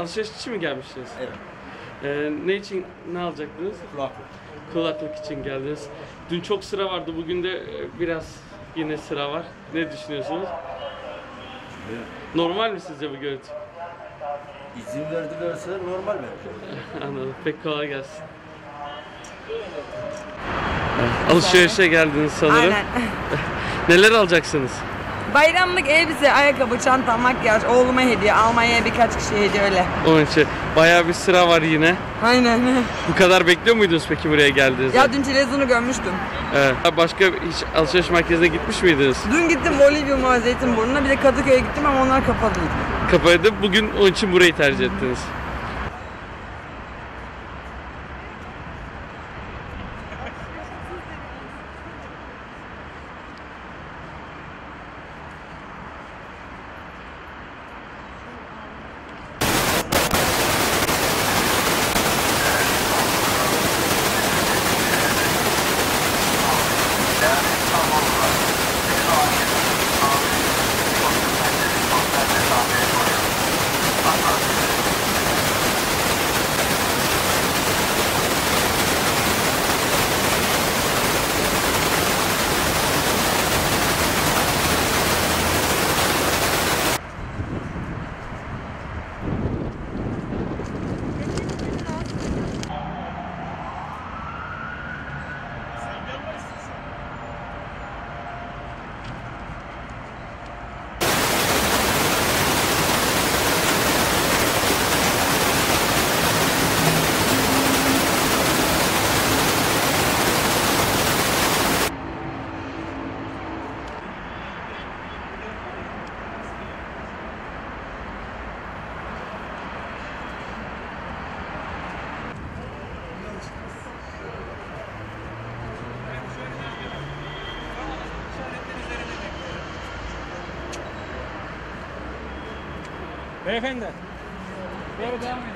alışveriş için mi gelmiştiniz? Evet. Ne için, ne alacaktınız? Kulaklık. Kulaklık için geldiniz. Dün çok sıra vardı, bugün de biraz yine sıra var. Ne düşünüyorsunuz? Evet. Normal mi sizce bu görüntü? İzin verdilerse normal bence. Anladım. Pek kolay gelsin. Alışverişe geldiniz sanırım. Aynen. Neler alacaksınız? Bayramlık elbise, ayakkabı, çanta, makyaj, oğluma hediye, Almanya'ya birkaç kişiye hediye öyle. Onun için bayağı bir sıra var yine. Aynen. Bu kadar bekliyor muydunuz peki buraya geldiğinizde? Ya dün televizyonu görmüştüm. Evet. Başka hiç alışveriş merkezine gitmiş miydiniz? Dün gittim Bolivya, Zeytinburnu'na, bir de Kadıköy'e gittim ama onlar kapalıydı. Kapaydı. Bugün onun için burayı tercih ettiniz. Beyefendi. Böyle devam edin.